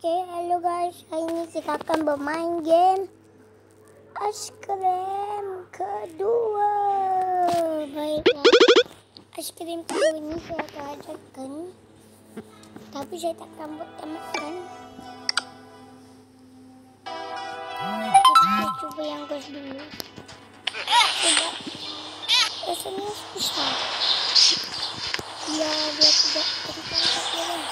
Okay, hello guys. Hari ini kita akan bermain game aiskrim kedua. Baiklah. Aiskrim kedua ini saya akan ajarkan. Tapi saya takkan buat tamatkan. Kita cuba yang gas dulu. Sebab rasanya susah. Ya, dia tidak tertangkap guys.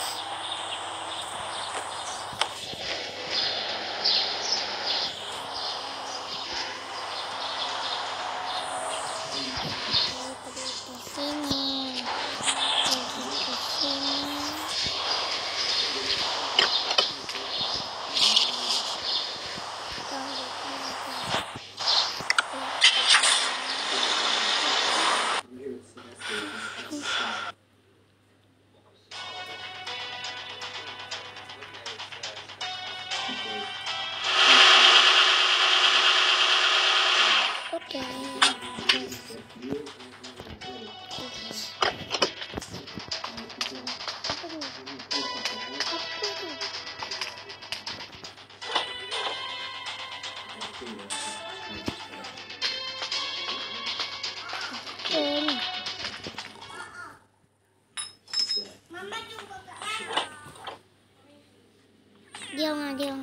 Dia.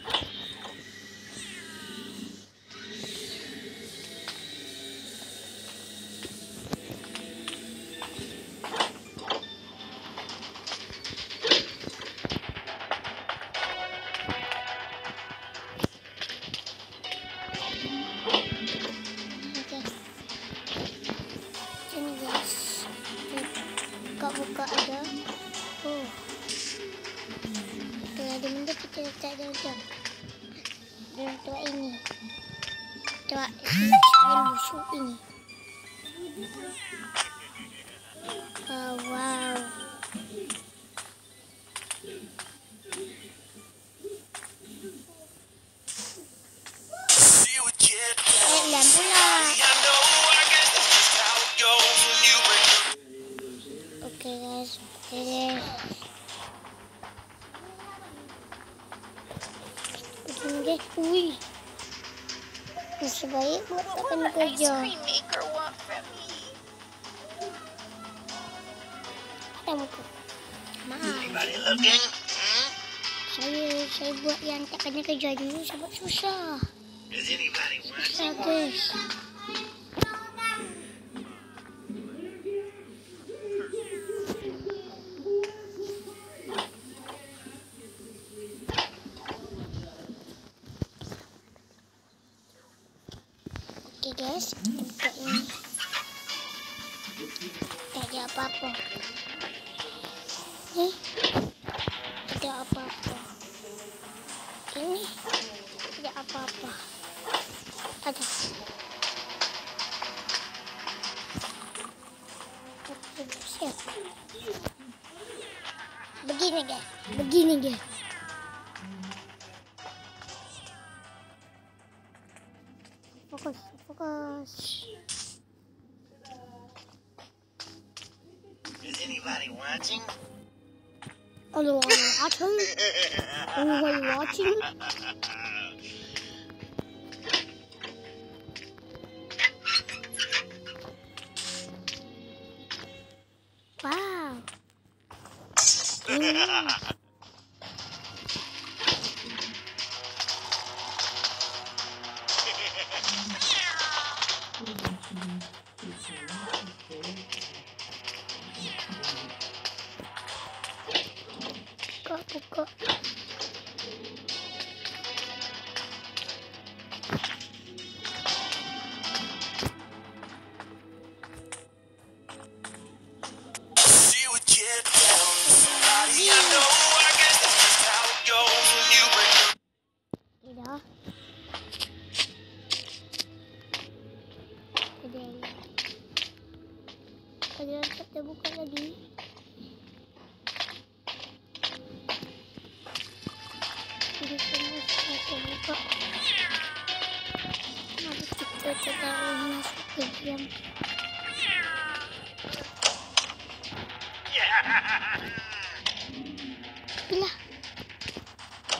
Buka ada. Oh. Kalau ada benda kita letak dalam tu. Dalam tuak ini. Tuak aiskrim busuk ini. Oh, wow. Lampu lah. Okay guys. Okay. Wih. Nasib baik buat akan kerja. Ada muka. Maaf. Saya buat yang tak kena kerja dulu sebab susah. Susah guys. Okay guys, buka ini. Tak ada apa-apa. Ni tidak apa-apa. Ini tidak apa-apa. Ada. Siap. Begini guys. Fokus. Is anybody watching? Hello, are you watching? Wow. Buka. See what you tell somebody I know. I guess that's just how it goes when you break. Tidak. Ada kita buka lagi. Ini semua saya buka. Mari kita taruh masuk ke dalam. Bila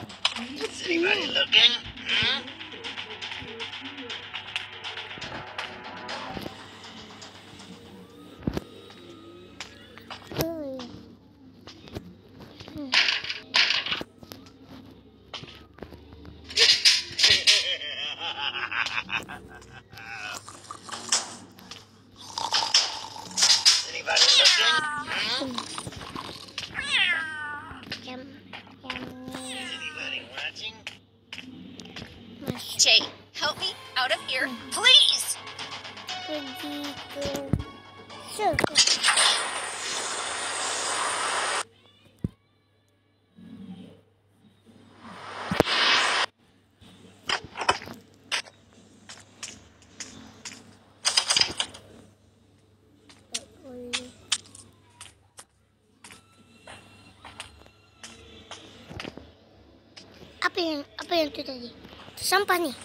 Apa yang tu tadi? Sampah ni.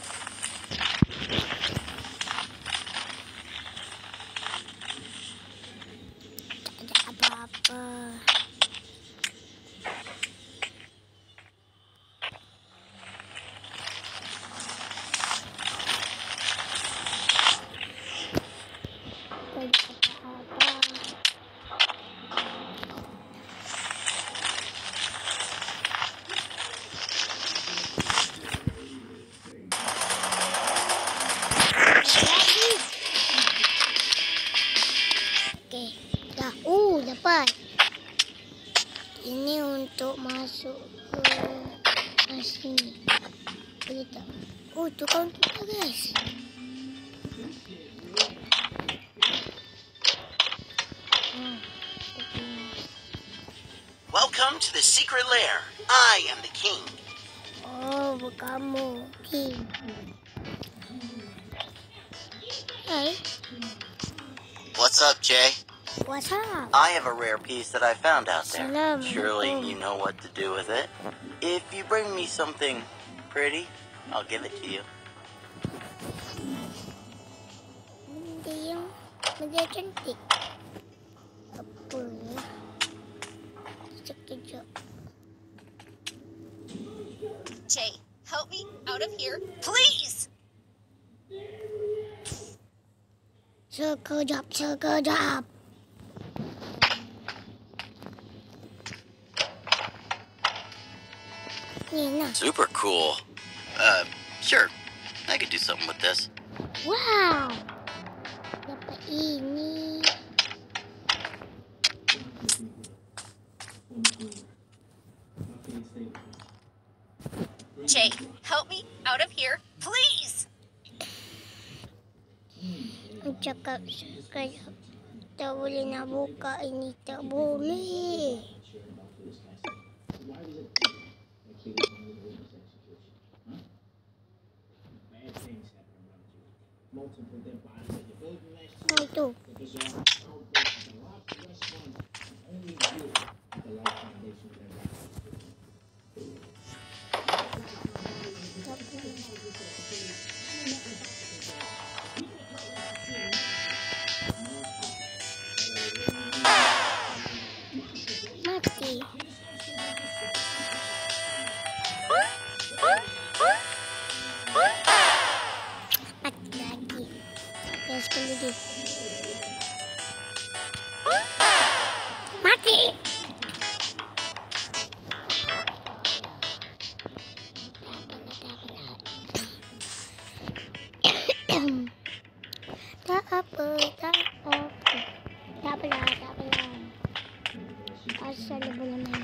Tak ada apa-apa. Okey, dah. Dapat. Ini untuk masuk ke sini. Boleh tak? Tu kaunter dah, guys. Welcome to the secret lair. I am the king. Kamu, King. Hey. What's up, Jay? What's up? I have a rare piece that I found out there. Salam. Surely you know what to do with it. If you bring me something pretty, I'll give it to you. Benda cantik. Apa ya? Sekejap. Jay, help me out of here, please! Sekejap. Ni nah. Super cool. Sure. I could do something with this. Wow. Dapat ini. Jay, help me out of here, please! Cakap sekejap. Tak boleh nak buka ini. Tak boleh. Itu. Mati. Mati lagi. Terus sekali lagi. Mati. Tak apa. Tak apalah. Asal dia boleh main.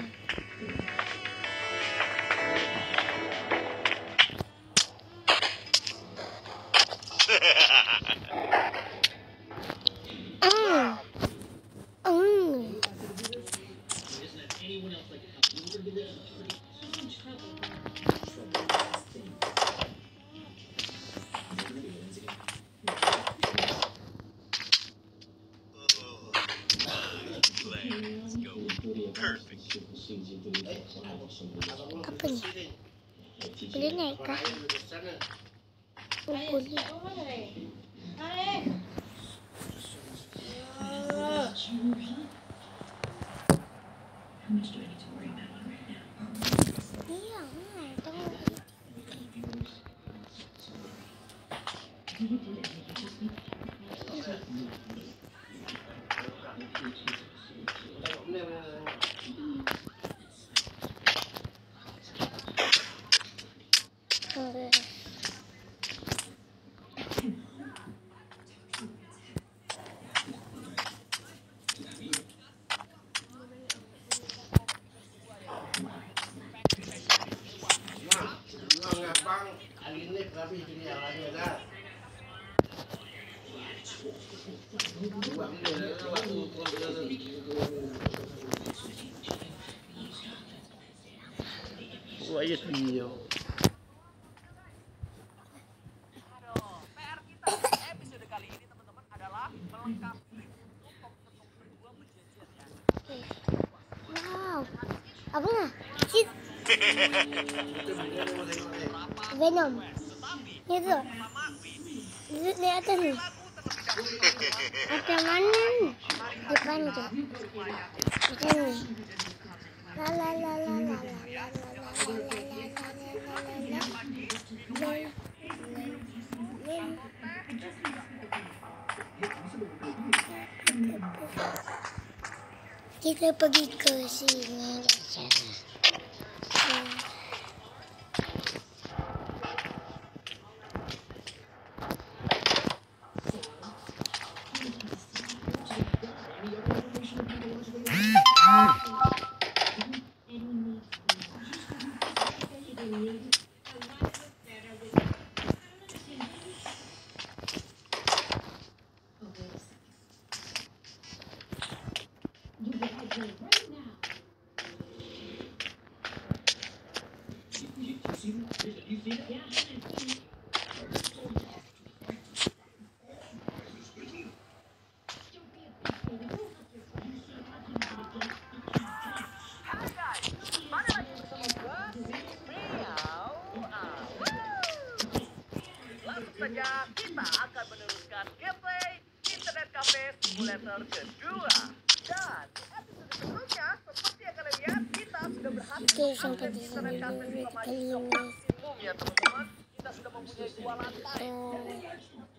Apa ni? Boleh naik kah? Boleh. Quiet video. PR kita episode kali ini teman-teman adalah melengkapi untuk kedua perjanjian ya. Wow. Apa lah? Venom. Itu. Di atas nih. Ada mana nih? Depan tuh. Di sini. La la la la la la la la la. Kita pergi ke sini dan sana. Saja kita akan meneruskan gameplay Internet Cafe Simulator kedua. Dan episode sebelumnya, seperti yang kalian lihat, kita sudah berhasil Oke, sampai mengakses di sini Internet Cafe dulu selama kali ini. maksimum ya teman-teman. Kita sudah mempunyai 2 lantai.